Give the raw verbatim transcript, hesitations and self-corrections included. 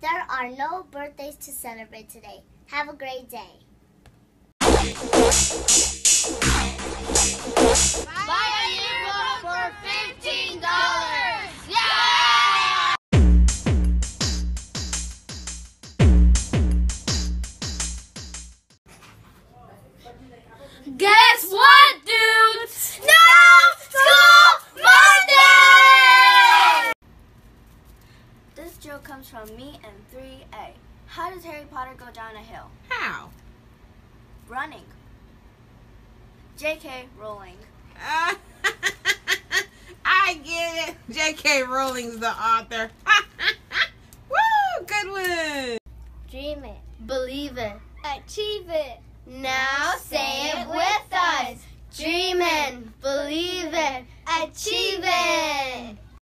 There are no birthdays to celebrate today. Have a great day. Buy a yearbook for fifteen dollars! Yeah! Guess what, dudes? No School Monday! This joke comes from me and three A. How does Harry Potter go down a hill? How? Running. J K Rowling. Uh, I get it. J K Rowling's the author. Woo! Good one. Dream it. Believe it. Achieve it. Now say it with us. Dream it. Believe it. Achieve it.